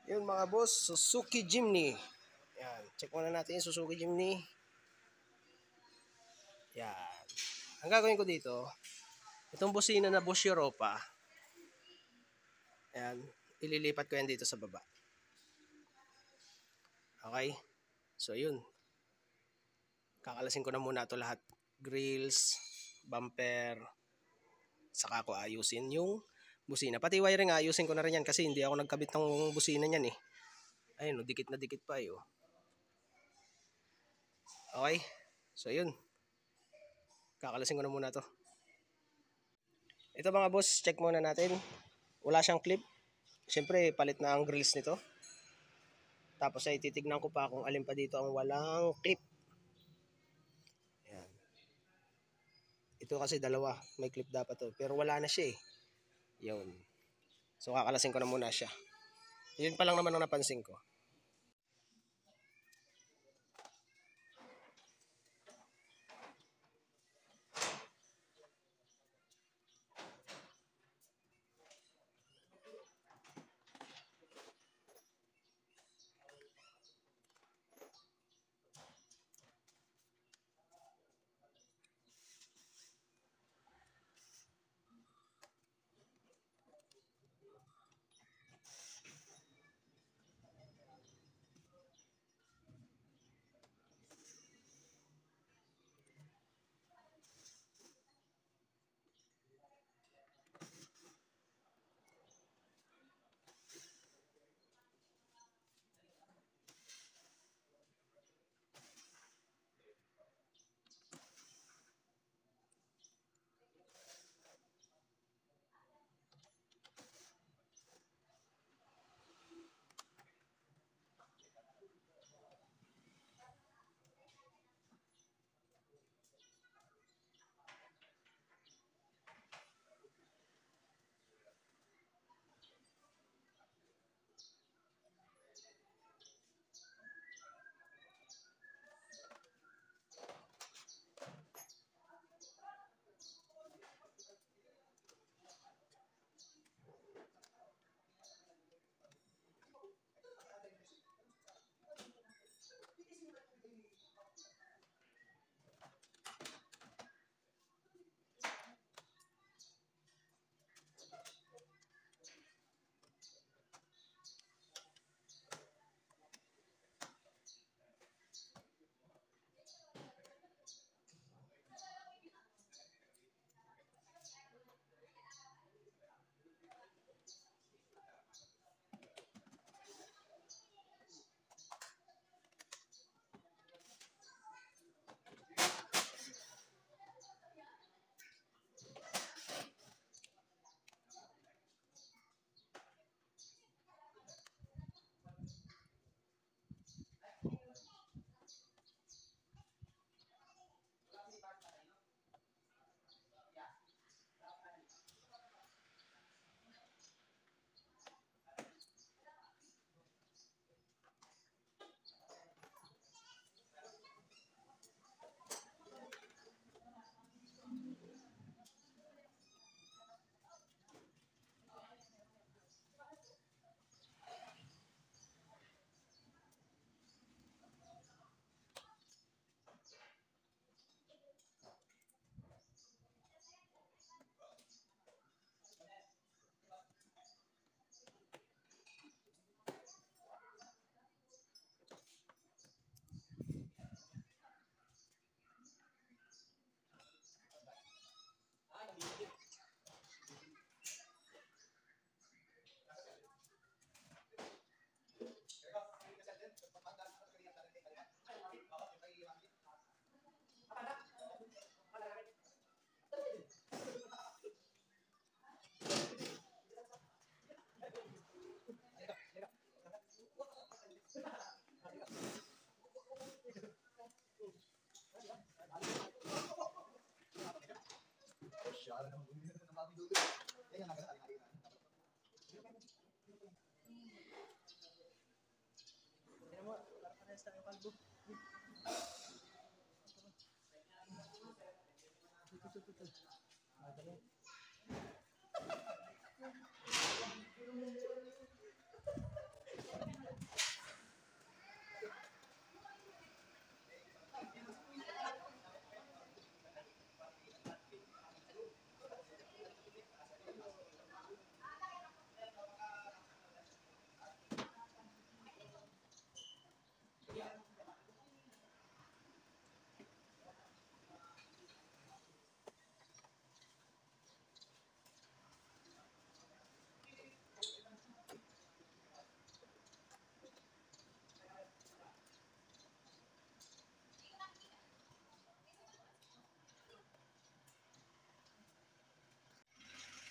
Yun mga boss, Suzuki Jimny. Yan, check muna natin yung Suzuki Jimny. Yan. Ang gagawin ko dito, itong busina na Bosch Europa, yan, ililipat ko yan dito sa baba. Okay? So yun. Kakalasin ko na muna ito lahat. Grills, bumper, saka ko ayusin yung busina. Pati wiring ayusin ko na rin yan kasi hindi ako nagkabit ng busina niyan eh. Ayun, dikit na dikit pa eh. Okay? So yun. Kakalasin ko na muna to. Ito mga boss, check muna natin. Wala siyang clip. Siyempre, palit na ang grills nito. Tapos ay titignan ko pa kung alin pa dito ang walang clip. Ayan. Ito kasi dalawa. May clip dapat to. Pero wala na siya eh. Yun. So kakalasin ko na muna siya. Yun pa lang naman ang napansin ko.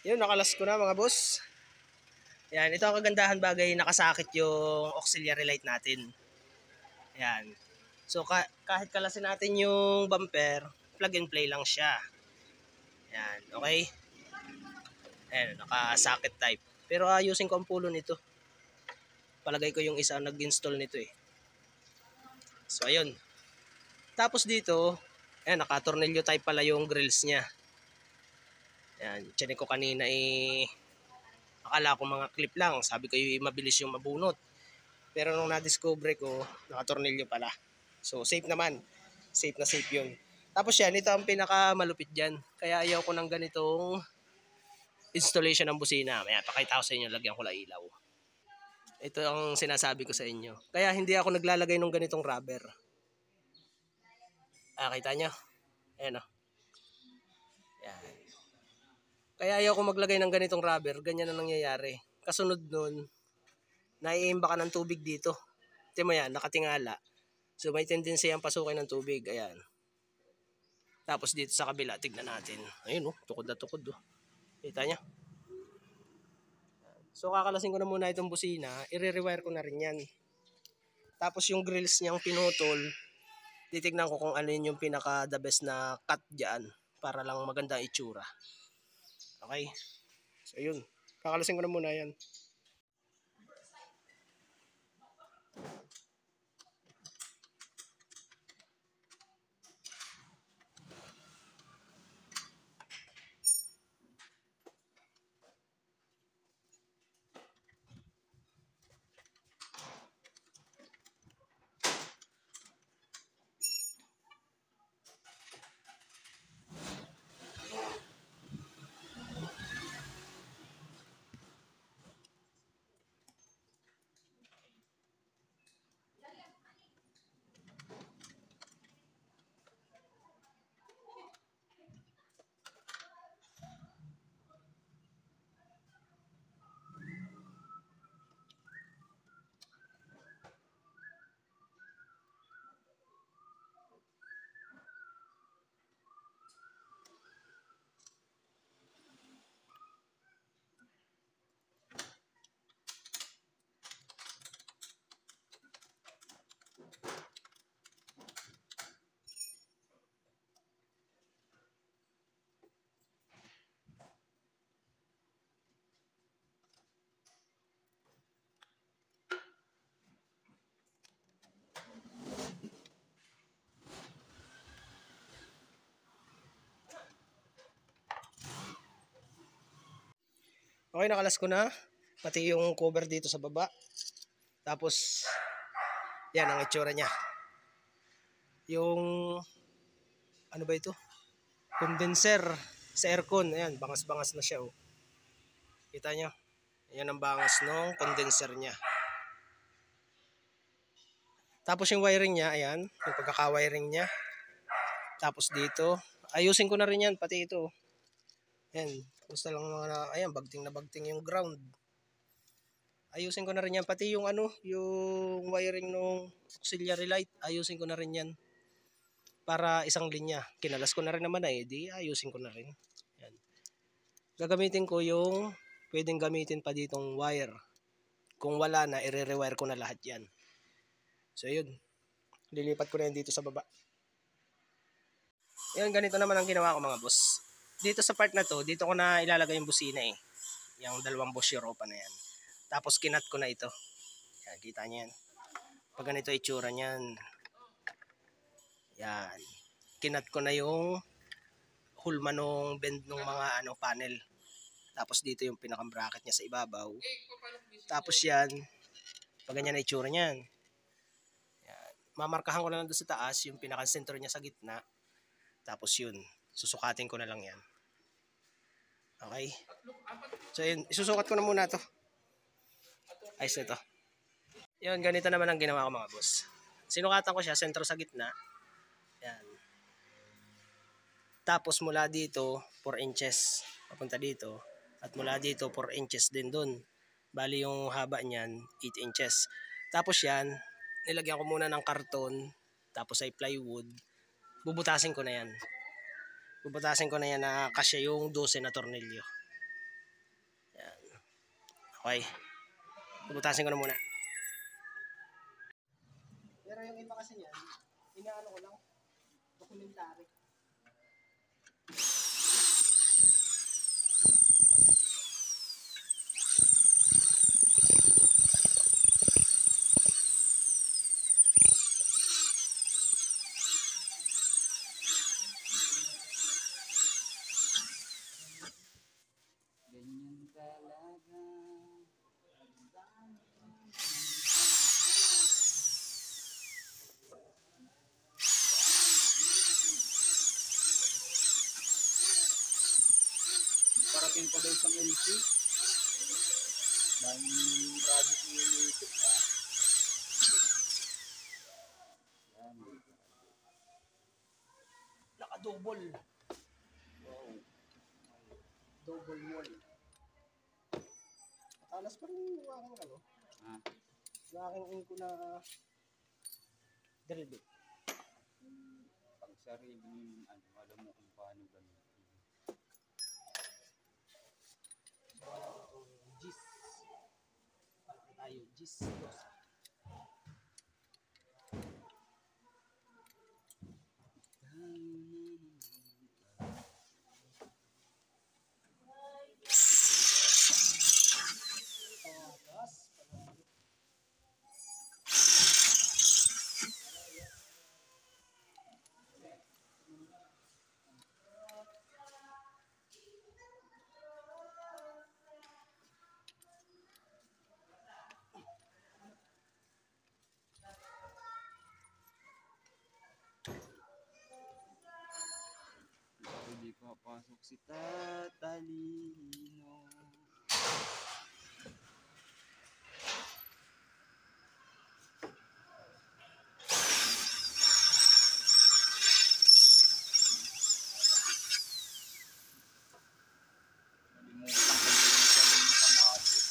Yun, nakalas ko na mga boss. Yan, ito ang kagandahan bagay, nakasakit yung auxiliary light natin. Yan. So kahit kalasin natin yung bumper, plug and play lang siya. Yan, okay? Ayan, naka-socket type. Pero ayusin ko ang pulo nito. Palagay ko yung isa nag-install nito eh. So ayun. Tapos dito, ayan, naka-tornilyo type pala yung grills niya. Ayan, tiyanin ko kanina eh, akala ko mga clip lang. Sabi ko yung mabilis yung mabunot. Pero nung na-discover ko, naka-tornilyo pala. So safe naman. Safe na safe yun. Tapos yan, ito ang pinakamalupit dyan. Kaya ayaw ko ng ganitong installation ng busina. May pakita ko sa inyo, lagyan ko lang ilaw. Ito ang sinasabi ko sa inyo. Kaya hindi ako naglalagay ng ganitong rubber. Kita nyo? Ayan o. Yan. Kaya ayaw ko maglagay ng ganitong rubber. Ganyan na nangyayari. Kasunod nun, naiimba ka ng tubig dito. Tingnan mo yan, nakatingala. So may tendency ang pasukin ng tubig. Ayan. Tapos dito sa kabila, tignan natin. Ayun oh, tukod na tukod oh. Kita nyo? So kakalasin ko na muna itong busina. I-rewire ko na rin yan. Tapos yung grills niyang pinutol, titignan ko kung ano yung pinaka the best na cut dyan para lang maganda itsura. Okay? So yun. Kakalasin ko na muna yan. Okay, nakalas ko na. Pati yung cover dito sa baba. Tapos, yan ang itsura niya. Yung, ano ba ito? Condenser sa aircon. Ayan, bangas-bangas na siya. Oh. Kita nyo? Ayan ang bangas ng condenser niya. Tapos yung wiring niya, ayan. Yung pagkaka-wiring niya. Tapos dito, ayusin ko na rin yan. Pati ito. Ayan. Gusto lang mga, ayan, bagting na bagting yung ground. Ayusin ko na rin yan. Pati yung ano, yung wiring ng auxiliary light, ayusin ko na rin yan. Para isang linya. Kinalas ko na rin naman di ayusin ko na rin. Yan. Gagamitin ko yung pwedeng gamitin pa ditong wire. Kung wala na, i-rewire ko na lahat yan. So yun. Lilipat ko na yan dito sa baba. Yan, ganito naman ang ginawa ko mga boss. Dito sa part na to, dito ko na ilalagay yung busina eh. Yung dalawang Bosch Europa na yan. Tapos kinat ko na ito. Yan, kita nyo yan. Pag ganito itsura niyan. Yan. Kinat ko na yung hulma nung bend ng mga panel. Tapos dito yung pinakang bracket niya sa ibabaw. Tapos yan, pag ganyan na itsura niyan. Yan. Mamarkahan ko na lang doon sa taas yung pinakang center niya sa gitna. Tapos yun, susukatin ko na lang yan. Okay? So yun, isusukat ko na muna to. Ayos na to. Yun, ganito naman ang ginawa ko mga boss. Sinukatan ko siya, sentro sa gitna. Yan. Tapos mula dito, 4 inches. Papunta dito. At mula dito, 4 inches din dun. Bali yung haba niyan, 8 inches. Tapos yan, nilagyan ko muna ng karton. Tapos ay plywood. Bubutasin ko na yan. Bubutasin ko na yan na kasya yung 12 na tornilyo. Okay. Bubutasin ko na muna. Pero yung iba kasi niyan, inaano ko lang, dokumentary. Ganyan talaga. Parating pa daw sa LC. Daming project ni YouTube ah. Yan. Naka-double. Wow. Double wall. Matalas pa rin yung aking ano. Ah, Yung aking inko na drill bit. pag sarili mo yung ano, alam mo kung paano gamitin. Gis. Ano tayo? Gis. Hindi papasok si Tatalino. Nalimutan ko yung kamatis.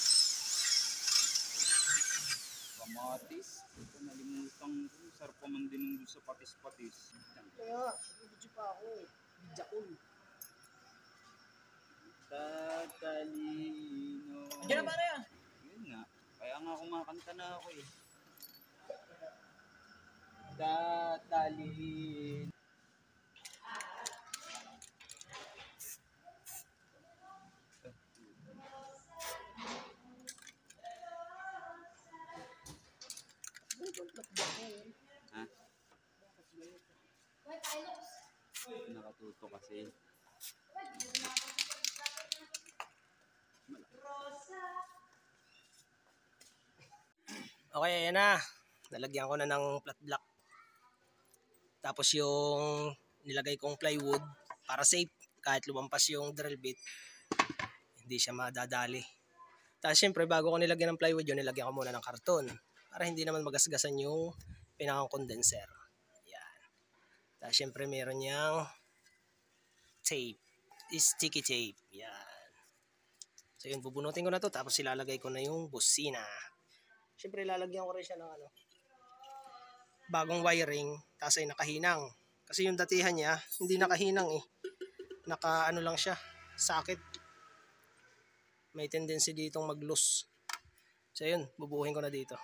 Kamatis? Ito nalimutan ko. Sarap pa man din doon sa patis-patis. Kaya, video pa ako eh. Video ko. Tatalino. Diyan na pare ah. Yun nga. Kaya nga kumakanta na ako eh. Tatalino. Ha? Nakatuto kasi. Okay, ayan na. Nalagyan ko na ng flat block. Tapos yung nilagay kong plywood para safe. Kahit lumampas yung drill bit, hindi siya madadali. Tapos syempre bago ko nilagyan ng plywood yun, nilagyan ko muna ng karton. Para hindi naman magasgasan yung pinakang condenser. Yan. Tapos syempre meron niyang tape. Sticky tape. Yan. So yun, bubunutin ko na to. Tapos ilalagay ko na yung busina. Syempre lalagyan ko rin siya ng ano, bagong wiring. Tapos ay nakahinang. Kasi yung datihan niya, hindi nakahinang eh. Naka ano lang siya, sakit. May tendency ditong mag-loose. So yun, bubuhin ko na dito.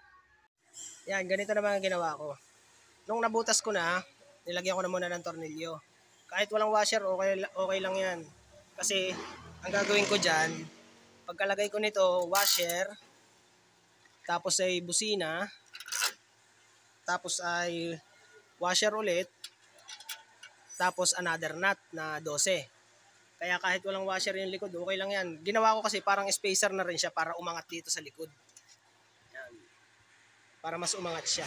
Yan, ganito naman ang ginawa ko. Nung nabutas ko na, nilagyan ko na muna ng tornilyo. Kahit walang washer, okay lang yan. Kasi, ang gagawin ko dyan, pagkalagay ko nito, washer, tapos ay busina, tapos ay washer ulit, tapos another nut na 12. Kaya kahit walang washer yung likod, okay lang yan. Ginawa ko kasi parang spacer na rin siya para umangat dito sa likod. Yan. Para mas umangat siya.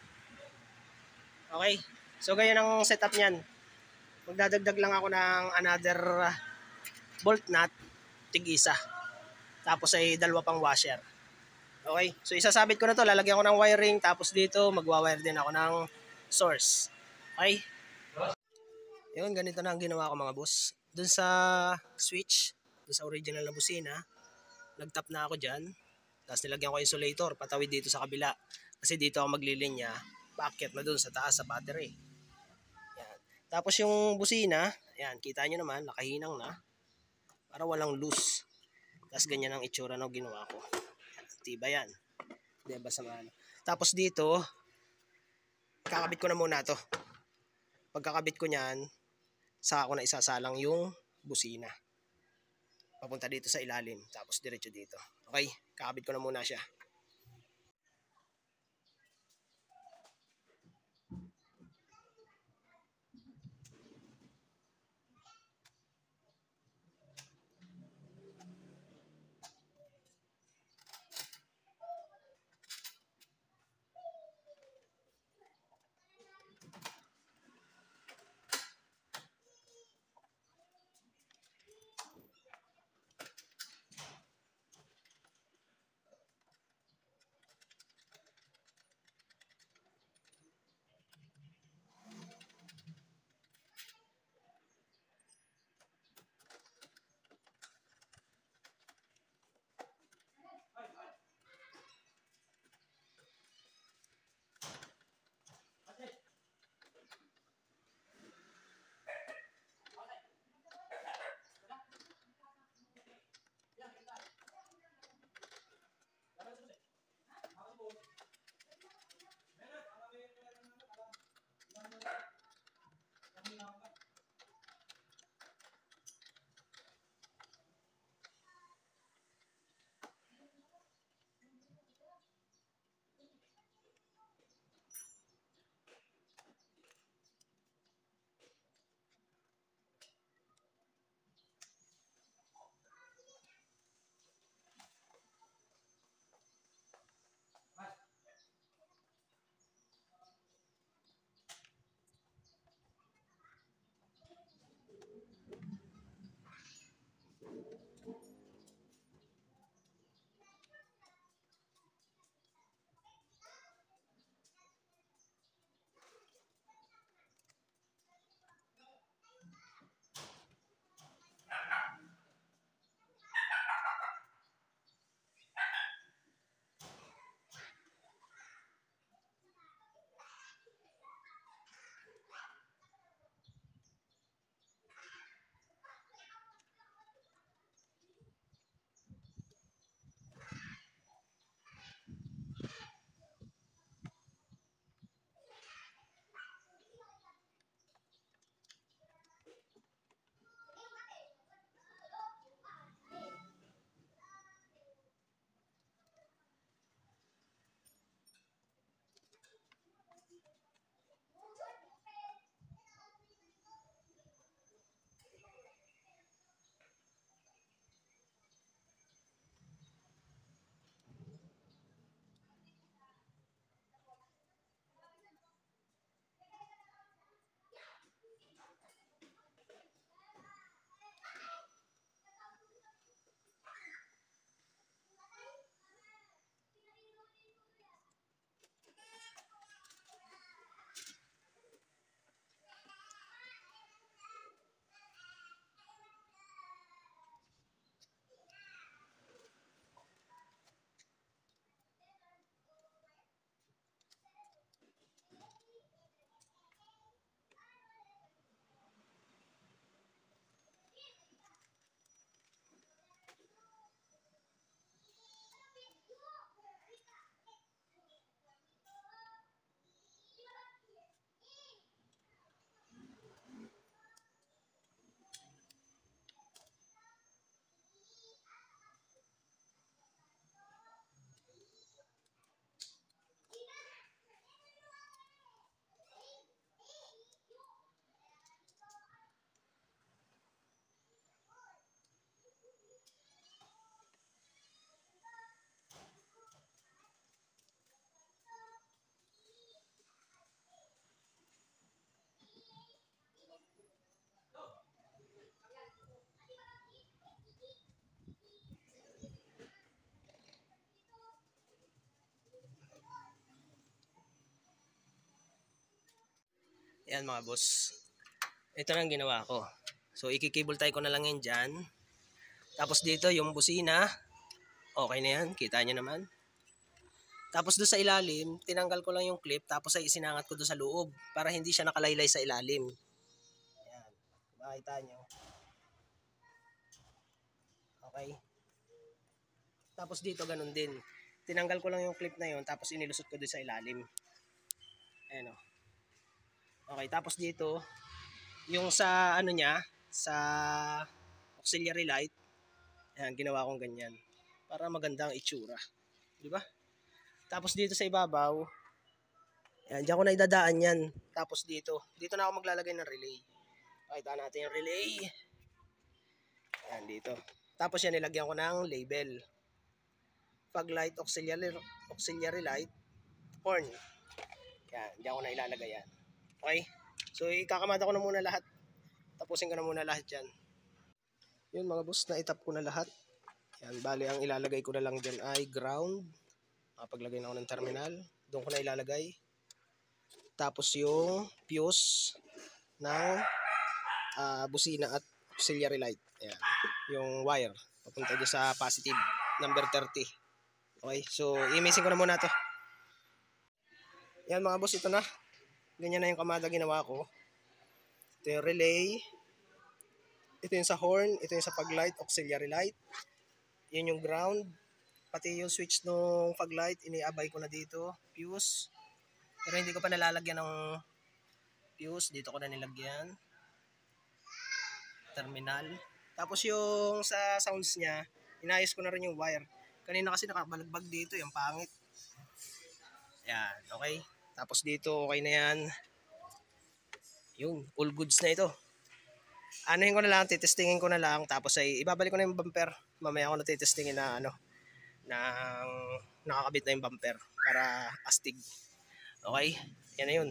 Okay? So ganyan ang setup niyan. Magdadagdag lang ako ng another bolt nut, tig-isa. Tapos ay dalawa pang washer. Okay? So isasabit ko na to, lalagyan ko ng wiring, tapos dito magwa-wire din ako ng source. Okay? Yun, ganito na ang ginawa ko mga boss. Dun sa switch, dun sa original na busina, nag-tap na ako dyan. Tapos nilagyan ko insulator, patawid dito sa kabila. Kasi dito ako maglilinya, paakyat na dun sa taas sa battery. Yan. Tapos yung busina, ayan, kita nyo naman, nakahinang na. Para walang loose. Tapos ganyan ang itsura ng ginawa ko. Tiba yan. Diba sa ano. Tapos dito, kakabit ko na muna to. Pagkakabit ko niyan, saka ko na isasalang yung busina. Papunta dito sa ilalim, tapos diretso dito. Okay, kakabit ko na muna siya. Yan mga boss. Ito na ang ginawa ko. So ikikable tie ko na lang yan dyan. Tapos dito yung busina. Okay na yan. Kita nyo naman. Tapos doon sa ilalim, tinanggal ko lang yung clip. Tapos ay isinangat ko doon sa loob. Para hindi siya nakalaylay sa ilalim. Yan. Makita nyo. Okay. Tapos dito ganun din. Tinanggal ko lang yung clip na yun, tapos inilusot ko din sa ilalim. Ayan o. Okay, tapos dito, yung sa ano niya, sa auxiliary light, ayan, ginawa kong ganyan. Para maganda ang itsura. Di ba? Tapos dito sa ibabaw, ayan, dyan ko na idadaan yan. Tapos dito na ako maglalagay ng relay. Pakita natin yung relay. Ayan, dito. Tapos yan, nilagyan ko ng label. Fog light, auxiliary light, horn. Yan, diyan ko na ilalagay yan. Okay? So, ikakamata ko na muna lahat. Tapusin ko na muna lahat yan. Yun mga boss, na-itap ko na lahat. Yan, bali ang ilalagay ko na lang dyan ay ground. Makapaglagay na ako ng terminal. Doon ko na ilalagay. Tapos yung fuse ng busina at auxiliary light. Ayan, yung wire. Papunta dyan sa positive, number 30. Okay, so i-missing ko na muna to. Yan mga boss, ito na. Ganyan na yung kamada ginawa ko. Ito yung relay. Ito yung sa horn. Ito yung sa fog light, auxiliary light. Yun yung ground. Pati yung switch ng fog light, iniabay ko na dito. Fuse. Pero hindi ko pa nalalagyan ng fuse. Dito ko na nilagyan. Terminal. Tapos yung sa sounds niya, inayos ko na rin yung wire. Kanina kasi nakabalagbag dito, yung pangit. Yan, okay. Tapos dito, okay na yan. Yun, all goods na ito. Anuhin ko na lang, titestingin ko na lang. Tapos ay ibabalik ko na yung bumper. Mamaya ako na titestingin na nang nakakabit na yung bumper para astig. Okay, yan na yun.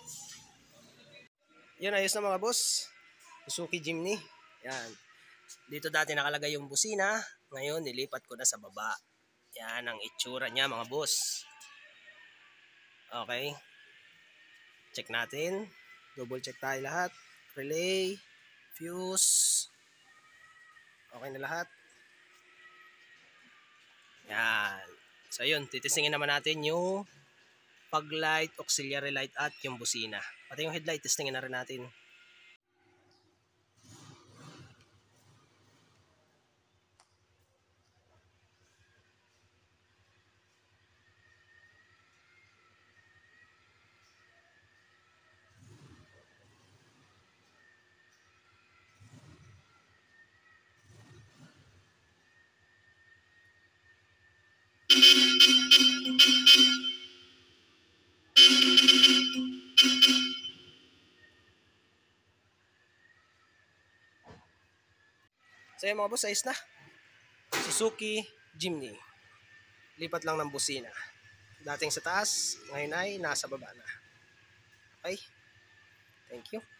Yun, ayos na mga boss. Suzuki Jimny. Yan. Dito dati nakalagay yung busina. Ngayon, nilipat ko na sa baba. Yan ang itsura niya mga boss. Okay. Check natin. Double check tayo lahat. Relay. Fuse. Okay na lahat. Yan. So yun, titisingin naman natin yung fog light, auxiliary light at yung busina. Pati yung headlight, testingin na rin natin. So yun mga boss, ayos na. Suzuki Jimny. Lipat lang ng busina. Dating sa taas, ngayon ay nasa baba na. Okay? Thank you.